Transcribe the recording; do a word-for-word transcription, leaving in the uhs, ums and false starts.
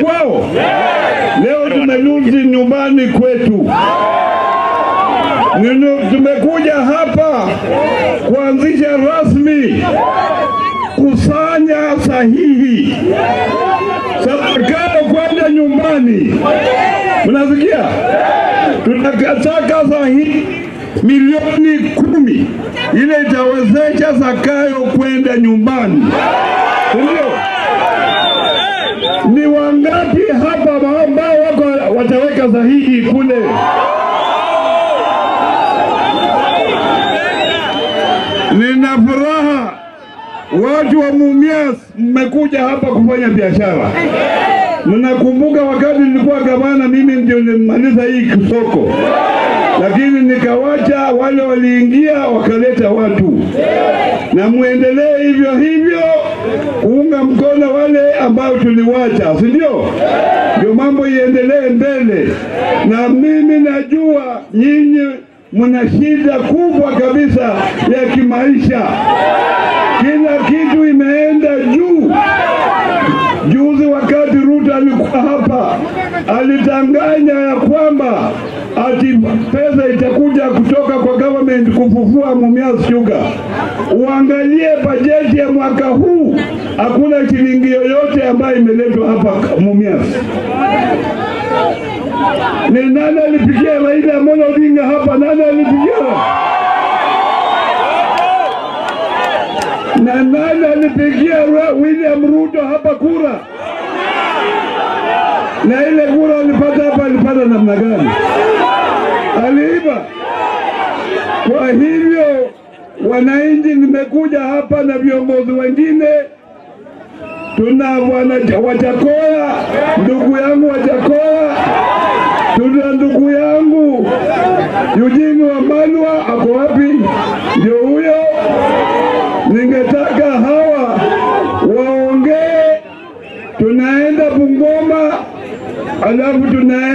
kwao? Leo tumerudi nyumbani kwetu. Nino tumekuja hapa kuanzisha rasmi kusanya sahihi. Sasa kwenda nyumbani. Mnasikia? Tunataka sahihi milioni kumi ile itawezesha Zakayo kwenda nyumbani. Ndio. Ni wangapi hapa ambao wako wataweka sahihi kule? Nina furaha watu wa Mumias mmekuja hapa kufanya biashara. Mnakumbuka wakati nilikuwa gavana, mimi ndio nilimaliza hii soko, lakini nikawacha wale waliingia wakaleta watu, na muendelee hivyo hivyo kuunga mkono wale ambao tuliwacha, si ndio? Ndio mambo iendelee mbele. Na mimi najua nyinyi mna shida kubwa kabisa ya kimaisha. Kila kitu imeenda juu. Juzi wakati Ruto alikuwa hapa, alitanganya ya kwamba ati pesa itakuja kutoka kwa government kufufua Mumias Sugar. Uangalie bajeti ya mwaka huu, hakuna shilingi yoyote ambayo imeletwa hapa Mumias. Ni nani alipigia Raila Amolo Odinga hapa? Nani alipigia? Na nani alipigia William Ruto hapa kura? Na ile kura alipata hapa alipata namna gani? Aliiba. Kwa hivyo wananchi, nimekuja hapa na viongozi wengine. Tuna wana Wajakoya, ndugu yangu Wajakoya. Tuna ndugu yangu Eugene Wamalwa, ako wapi? Ndio huyo. Ningetaka hawa waongee. Tunaenda Bungoma, alafu tunaenda